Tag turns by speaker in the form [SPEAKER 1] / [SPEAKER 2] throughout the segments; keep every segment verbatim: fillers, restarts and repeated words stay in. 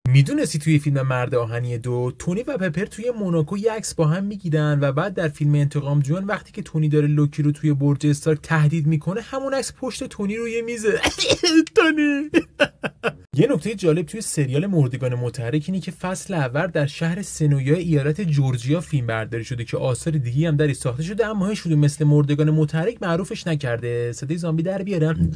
[SPEAKER 1] میدونستی توی فیلم مرد آهنی دو تونی و پپر توی موناکو یه عکس با هم میگیرن و بعد در فیلم انتقام جویان وقتی که تونی داره لوکی رو توی برج استارک تهدید میکنه همون عکس پشت تونی روی میزه. تونی. یه نکته جالب توی سریال مردگان متحرک اینه که فصل اول در شهر سنویا ایالت جورجیا فیلم برداری شده که آثار دیگه هم درش ساخته شده، اما هیچ کدوم مثل مردگان متحرک معروفش نکرده. صدای زامبی در بیارم.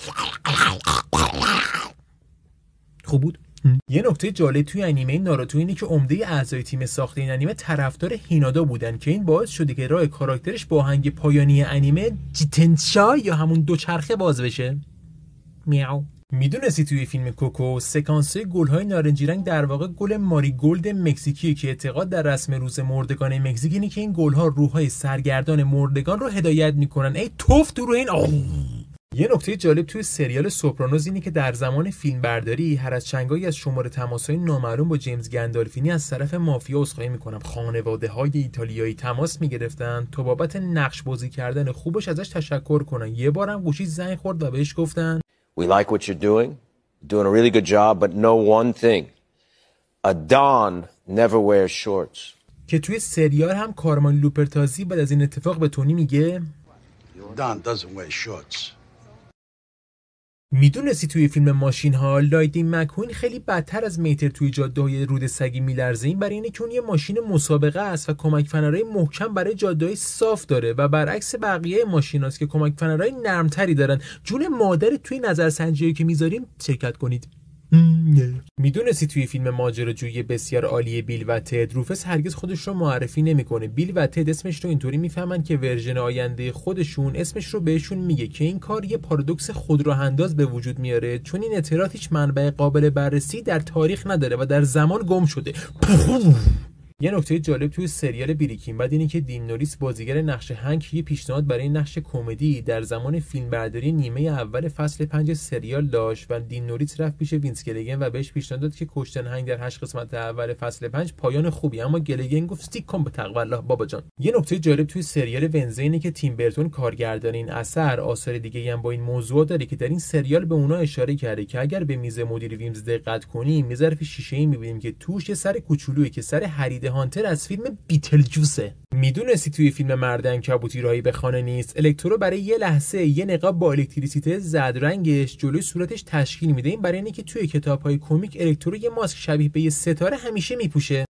[SPEAKER 1] خوب بود. یه نکته جالب توی انیمه ناروتو اینه که عمده اعضای تیم ساخت این انیمه طرفدار هینادا بودن که این باعث شده که راه کاراکترش با آهنگ پایانی انیمه جیتنشا یا همون دوچرخه باز بشه. میاو. میدونستی توی فیلم کوکو سکانس‌های گل‌های نارنجی رنگ در واقع گل ماریگولد مکزیکیه که اعتقاد در رسم روز مردگان مکزیک اینه که این گل‌ها روح‌های سرگردان مردگان رو هدایت میکنن. ای توف تو رو این. آه. یه نکته جالب توی سریال سوپرانوز اینه که در زمان فیلم برداری هر از چنگایی از شماره تماس‌های نامعلوم با جیمز گندالفینی از طرف مافیا عذرخواهی میکنم خانواده‌های ایتالیایی تماس میگرفتن تا بابت نقش بازی کردن خوبش ازش تشکر کنن. یه بارم گوشی زنگ خورد و بهش گفتن
[SPEAKER 2] We like what you're doing. You're doing a really good job, but know one thing. A Don never wears shorts.
[SPEAKER 1] که توی سریال هم کارمان لوپرتازی بعد از این اتفاق به تونی میگه
[SPEAKER 3] Don doesn't wear shorts.
[SPEAKER 1] میدونستی توی فیلم ماشین ها لایدین مکوین خیلی بدتر از میتر توی جاده‌های رود سگی میلرزه؟ این برای اینه که اون یه ماشین مسابقه است و کمک فنرهای محکم برای جاده‌های صاف داره و برعکس بقیه ماشیناست که کمک فنرهای نرمتری دارن. جون مادر توی نظرسنجیایی که میذاریم شرکت کنید. میدونستی توی فیلم ماجراجویی بسیار عالی بیل و تد روفس هرگز خودش رو معرفی نمیکنه. بیل و تد اسمش رو اینطوری میفهمن که ورژن آینده خودشون اسمش رو بهشون میگه که این کار یه پارادوکس خودراه‌انداز به وجود میاره چون این اطلاعات هیچ منبع قابل بررسی در تاریخ نداره و در زمان گم شده. یه نکته جالب توی سریال بریکینگ بد اینه که دین نوریس بازیگر نقش هنک یه پیشنهاد برای نقش کمدی در زمان فیلمبرداری نیمه اول فصل پنج سریال داشت و دین نوریس رفت پیش وینس گلگن و بهش پیشنهاد داد که کشتن هنگ در هشت قسمت اول فصل پنج پایان خوبی، اما گلگن گفت استیک کن به تقوی الله بابا جان. یه نکته جالب توی سریال ونزدی اینه که تیم برتون کارگردان این اثر آثار دیگه هم با این موضوع داره که در این سریال به اونها اشاره کرده که اگر به میز مدیر ویمز دقت کنیم میز ظرف شیشه‌ای می‌بینیم که توش یه سر کوچولویی که سر هرید هانتر از فیلم بیتلجوسه. میدونستی توی فیلم مرد عنکبوتی راهی به خانه نیست الکترو برای یه لحظه یه نقاب با الکتریسیته زرد رنگش جلوی صورتش تشکیل میده؟ این برای اینه که توی کتاب‌های کمیک الکترو یه ماسک شبیه به یه ستاره همیشه میپوشه.